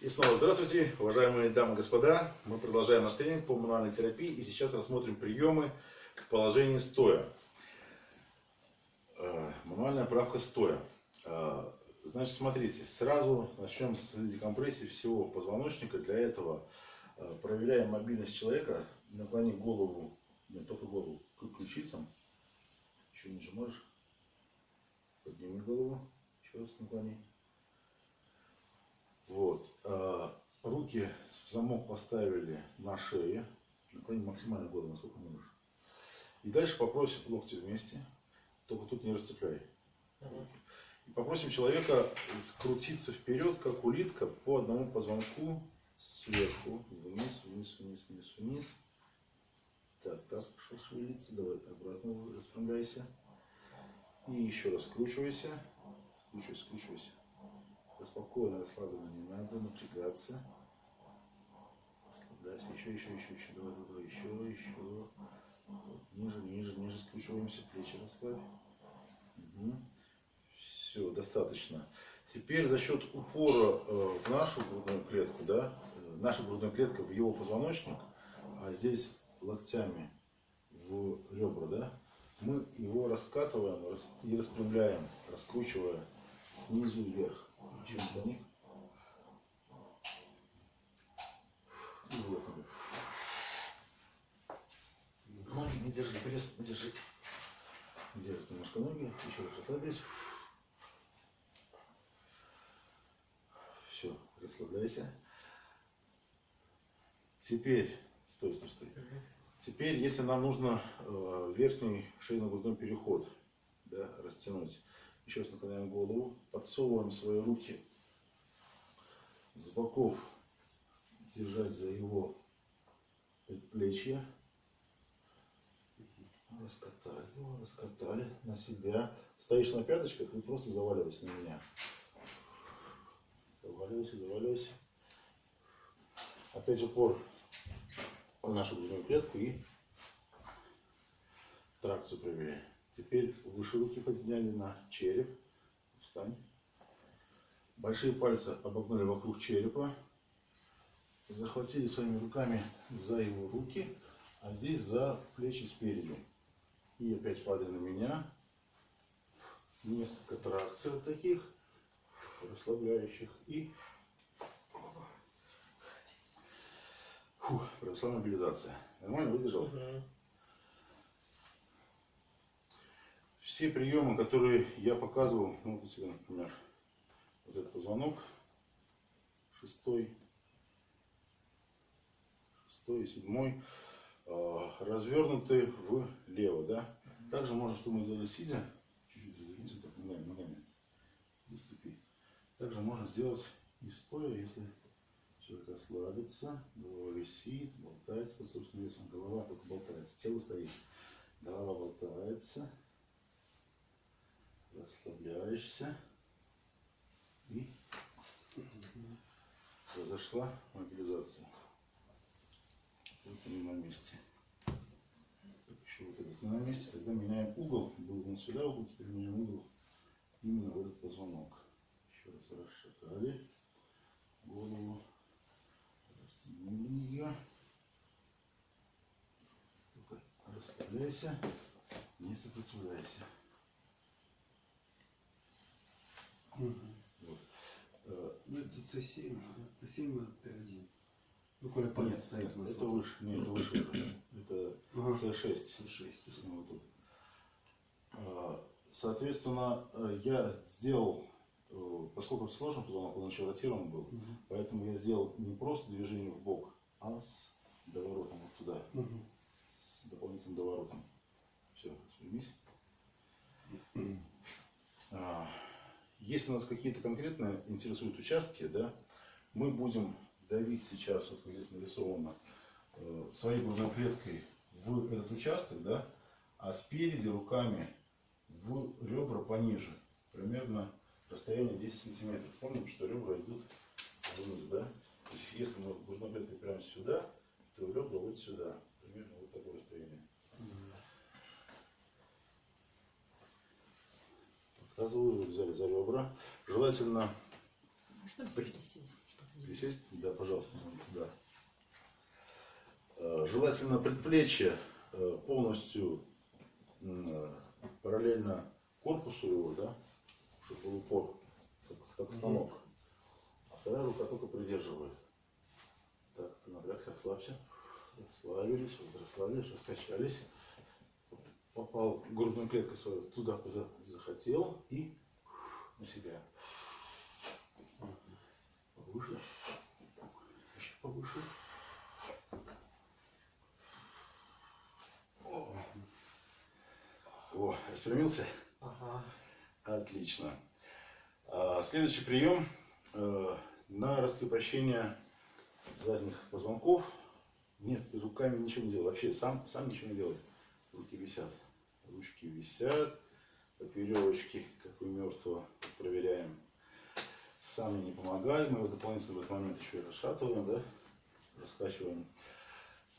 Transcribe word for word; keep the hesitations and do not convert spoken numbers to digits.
И снова здравствуйте, уважаемые дамы и господа. Мы продолжаем наш тренинг по мануальной терапии и сейчас рассмотрим приемы в положении стоя. Мануальная правка стоя. Значит, смотрите, сразу начнем с декомпрессии всего позвоночника. Для этого проверяем мобильность человека. Наклони голову, нет, только голову к ключицам. Еще ниже можешь. Подними голову. Еще раз наклони. Вот. Руки в замок поставили на шее. Наклони максимально голову, насколько можешь. И дальше попросим локти вместе. Только тут не расцепляй. И попросим человека скрутиться вперед, как улитка, по одному позвонку сверху. Вниз, вниз, вниз, вниз, вниз. Так, таз пошел шевелиться. Давай обратно распрямляйся. И еще раз скручивайся. Скручивайся, скручивайся. Спокойно, расслабленно, не надо напрягаться. Расслабляйся. Еще, еще, еще, еще. Давай, давай, еще, еще. Вот. Ниже, ниже, ниже скручиваемся. Плечи расслабь. Угу. Все, достаточно. Теперь за счет упора э, в нашу грудную клетку, да, э, наша грудная клетка в его позвоночник, а здесь локтями в ребра, да, мы его раскатываем и распрямляем, раскручивая снизу вверх. Ноги не держи, пресс не держи. Держи немножко ноги, еще раз расслабляйся. Все, расслабляйся. Теперь, стой, стой, стой. Теперь, если нам нужно э, верхний шейно-грудной переход, да, растянуть, еще раз наклоняем голову, подсовываем свои руки с боков, держать за его предплечье. Раскатали его, раскатали на себя. Стоишь на пяточках и просто заваливайся на меня. Заваливайся, заваливайся. Опять упор в нашу грудную клетку и тракцию проверяй. Теперь выше руки подняли на череп. Встань. Большие пальцы обогнули вокруг черепа. Захватили своими руками за его руки, а здесь за плечи спереди. И опять падай на меня. Несколько тракций вот таких, расслабляющих. И фух, произошла мобилизация. Нормально выдержал? Угу. Все приемы, которые я показывал, ну, вот сюда, например, вот этот позвонок, шестой, шестой и седьмой, э, развернуты влево, да. Также можно, что мы сделали сидя, чуть-чуть развернись, вот так, ногами, ногами, выступи. Также можно сделать и стоя, если человек расслабится, голова висит, болтается под собственным весом, голова только болтается, тело стоит, голова болтается. Расслабляешься и произошла мобилизация. Вот он на месте. Еще вот этот не на месте. Тогда меняем угол. Был он сюда угол, теперь меняем угол именно в этот позвонок. Еще раз расшатали голову, растянули ее. Только расслабляйся, не сопротивляйся. Угу. Вот. Ну, это С семь, С семь Т один. Ну, коли палец стоит на это выше, нет, это выше. Это ага. С шесть. С шесть. Вот тут. Соответственно, я сделал, поскольку это сложный позвонок, он еще ротирован был, угу. Поэтому я сделал не просто движение в бок, а с доворотом вот туда, угу. С дополнительным доворотом. Все, распрямись. Если нас какие-то конкретно интересуют участки, да, мы будем давить сейчас, вот как здесь нарисовано, э, своей грудной клеткой в этот участок, да, а спереди руками в ребра пониже, примерно расстояние десять сантиметров. Помним, что ребра идут вниз, да? То есть, если мы грудной клеткой прямо сюда, то ребра вот сюда, примерно вот такое расстояние. Показываю, взяли за ребра. Желательно можно присесть, чтобы присесть. Да, пожалуйста, да. Э, Желательно предплечье э, полностью м, параллельно корпусу его, да, чтобы был упор, как, как станок. А вторая рука только придерживает. Так, ты напрягся, расслабься. Расслабились, вот расслабились, раскачались. Попал грудной клеткой свою туда, куда захотел, и на себя. Повыше. Еще повыше. О, распрямился? Ага. Отлично. А, Следующий прием э, на раскрепощение задних позвонков. Нет, ты руками ничего не делай. Вообще сам, сам ничего не делай. Руки висят. Ручки висят. Как веревочки, как у мертвого. Проверяем. Сами не помогаем. Мы его дополнительно в этот момент еще и расшатываем, да? Раскачиваем.